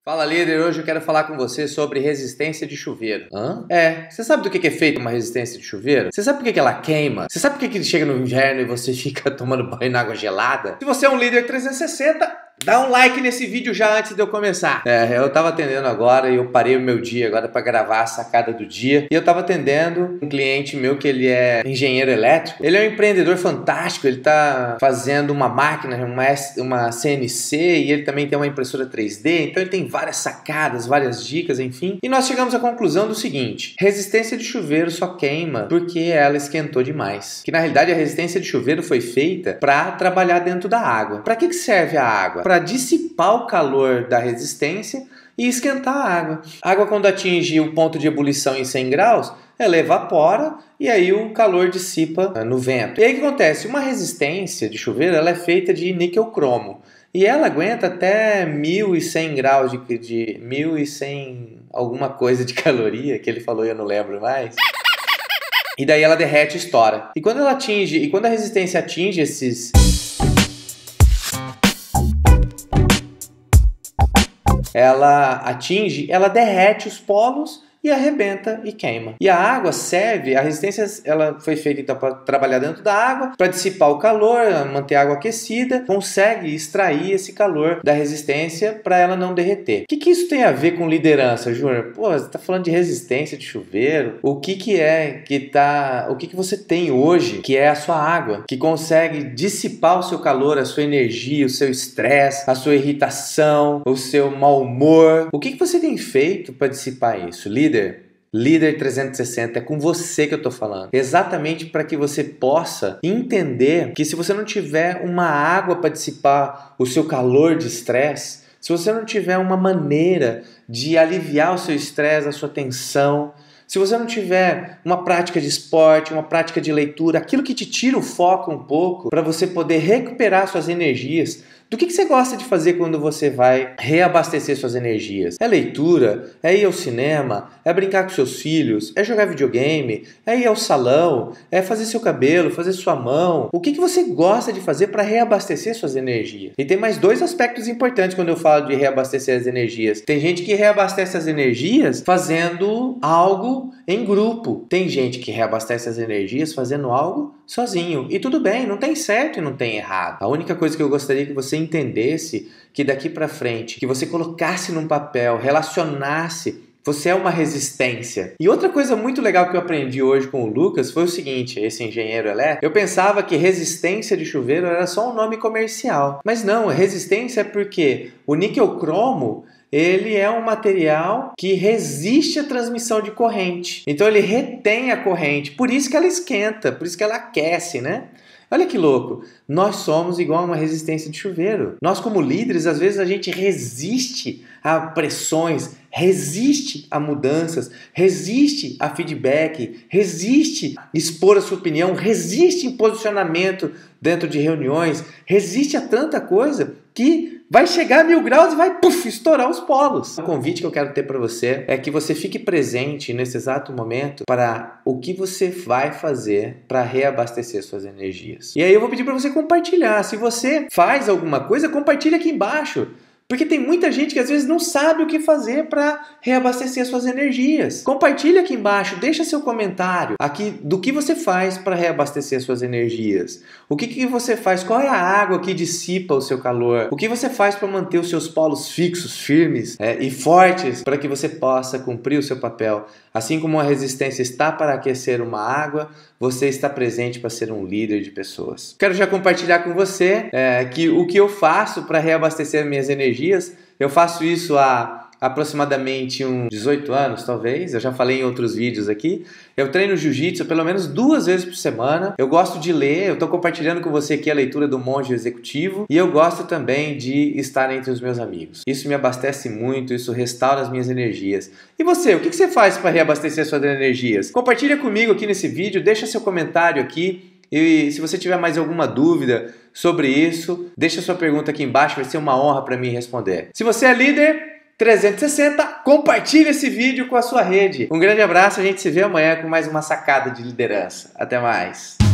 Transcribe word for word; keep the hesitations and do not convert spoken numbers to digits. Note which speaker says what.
Speaker 1: Fala, líder, hoje eu quero falar com você sobre resistência de chuveiro. Hã? É, você sabe do que é feita uma resistência de chuveiro? Você sabe por que ela queima? Você sabe por que chega no inverno e você fica tomando banho na água gelada? Se você é um líder trezentos e sessenta, dá um like nesse vídeo já antes de eu começar. É, eu tava atendendo agora e eu parei o meu dia agora para gravar a sacada do dia. E eu tava atendendo um cliente meu que ele é engenheiro elétrico. Ele é um empreendedor fantástico, ele tá fazendo uma máquina, uma, uma C N C, e ele também tem uma impressora três D, então ele tem várias sacadas, várias dicas, enfim. E nós chegamos à conclusão do seguinte: resistência de chuveiro só queima porque ela esquentou demais. Que na realidade a resistência de chuveiro foi feita para trabalhar dentro da água. Para que que serve a água? Para dissipar o calor da resistência e esquentar a água. A água, quando atinge o ponto de ebulição em cem graus, ela evapora e aí o calor dissipa no vento. E aí o que acontece? Uma resistência de chuveiro ela é feita de níquel cromo. E ela aguenta até mil e cem graus de, de mil e cem alguma coisa de caloria, que ele falou e eu não lembro mais. E daí ela derrete e estoura. E quando ela atinge, e quando a resistência atinge esses ela atinge, ela derrete os polos e arrebenta e queima. E a água serve, a resistência ela foi feita então para trabalhar dentro da água, para dissipar o calor, manter a água aquecida, consegue extrair esse calor da resistência para ela não derreter. O que, que isso tem a ver com liderança, Júnior? Pô, você está falando de resistência de chuveiro. O que, que é que tá, o que, que você tem hoje que é a sua água, que consegue dissipar o seu calor, a sua energia, o seu estresse, a sua irritação, o seu mau humor? O que, que você tem feito para dissipar isso, líder? Líder trezentos e sessenta, é com você que eu tô falando. Exatamente para que você possa entender que se você não tiver uma água para dissipar o seu calor de estresse, se você não tiver uma maneira de aliviar o seu estresse, a sua tensão, se você não tiver uma prática de esporte, uma prática de leitura, aquilo que te tira o foco um pouco para você poder recuperar suas energias. Do que, que você gosta de fazer quando você vai reabastecer suas energias? É leitura? É ir ao cinema? É brincar com seus filhos? É jogar videogame? É ir ao salão? É fazer seu cabelo? Fazer sua mão? O que, que você gosta de fazer para reabastecer suas energias? E tem mais dois aspectos importantes quando eu falo de reabastecer as energias. Tem gente que reabastece as energias fazendo algo em grupo. Tem gente que reabastece as energias fazendo algo sozinho. E tudo bem, não tem certo e não tem errado. A única coisa que eu gostaria que você entendesse, que daqui para frente, que você colocasse num papel, relacionasse, você é uma resistência. E outra coisa muito legal que eu aprendi hoje com o Lucas foi o seguinte, esse engenheiro elétrico, eu pensava que resistência de chuveiro era só um nome comercial. Mas não, resistência é porque o níquel cromo, ele é um material que resiste à transmissão de corrente. Então ele retém a corrente, por isso que ela esquenta, por isso que ela aquece, né? Olha que louco, nós somos igual a uma resistência de chuveiro. Nós como líderes, às vezes a gente resiste a pressões, resiste a mudanças, resiste a feedback, resiste a expor a sua opinião, resiste em posicionamento dentro de reuniões, resiste a tanta coisa que vai chegar a mil graus e vai puff, estourar os polos. O convite que eu quero ter para você é que você fique presente nesse exato momento para o que você vai fazer para reabastecer suas energias. E aí eu vou pedir para você compartilhar. Se você faz alguma coisa, compartilha aqui embaixo. Porque tem muita gente que às vezes não sabe o que fazer para reabastecer suas energias. Compartilha aqui embaixo, deixa seu comentário aqui do que você faz para reabastecer suas energias. O que, que você faz? Qual é a água que dissipa o seu calor? O que você faz para manter os seus polos fixos, firmes é, e fortes para que você possa cumprir o seu papel? Assim como a resistência está para aquecer uma água, você está presente para ser um líder de pessoas. Quero já compartilhar com você é, que o que eu faço para reabastecer minhas energias, eu faço isso há aproximadamente uns dezoito anos, talvez. Eu já falei em outros vídeos aqui. Eu treino jiu-jitsu pelo menos duas vezes por semana. Eu gosto de ler. Eu estou compartilhando com você aqui a leitura do Monge Executivo. E eu gosto também de estar entre os meus amigos. Isso me abastece muito, isso restaura as minhas energias. E você, o que você faz para reabastecer suas energias? Compartilha comigo aqui nesse vídeo, deixa seu comentário aqui. E se você tiver mais alguma dúvida sobre isso, deixa sua pergunta aqui embaixo, vai ser uma honra para mim responder. Se você é líder trezentos e sessenta, compartilhe esse vídeo com a sua rede. Um grande abraço, a gente se vê amanhã com mais uma sacada de liderança. Até mais!